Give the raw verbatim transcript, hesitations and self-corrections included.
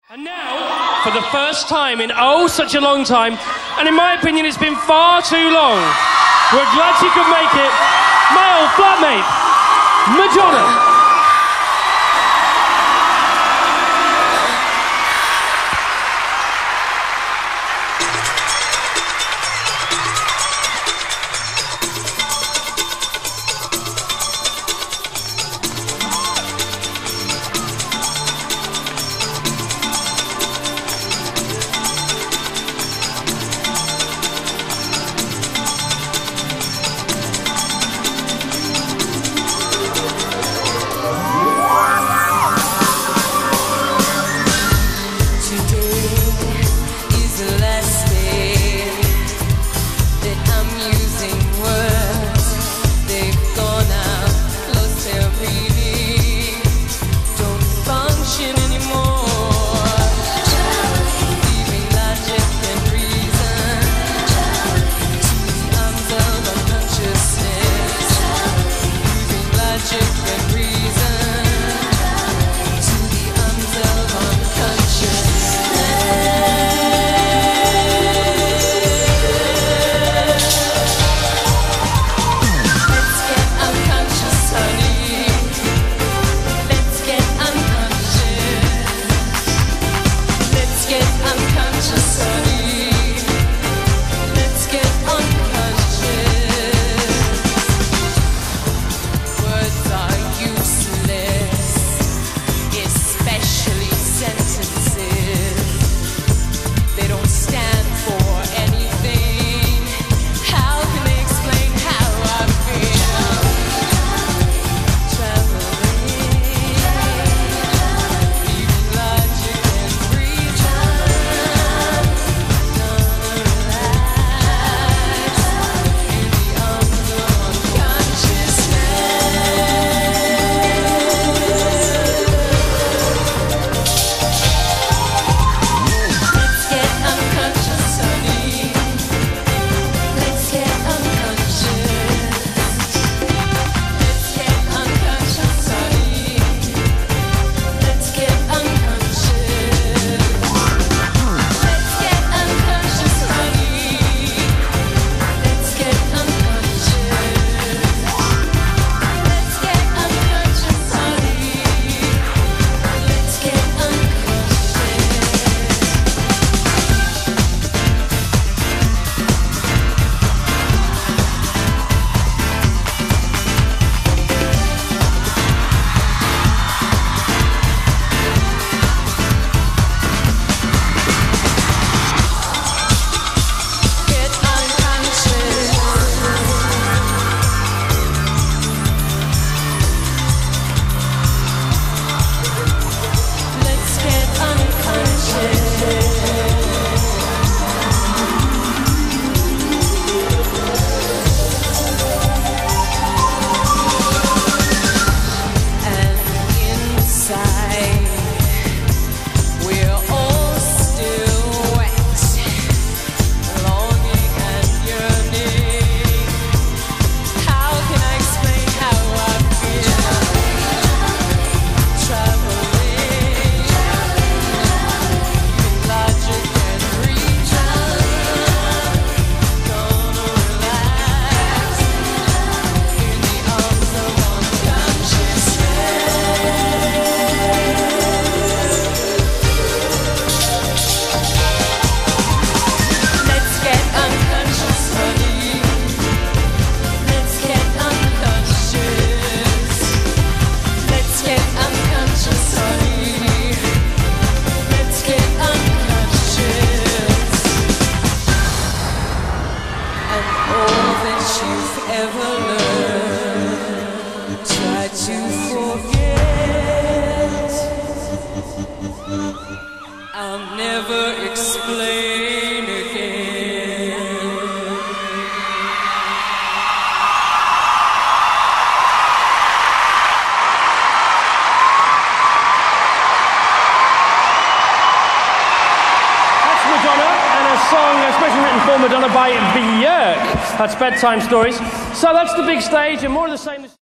And now, for the first time in oh such a long time, and in my opinion it's been far too long, we're glad she could make it, my old flatmate, Madonna. I'll never explain again. That's Madonna and a song especially written for Madonna by Brit. That's Bedtime Stories. So that's the big stage and more of the same.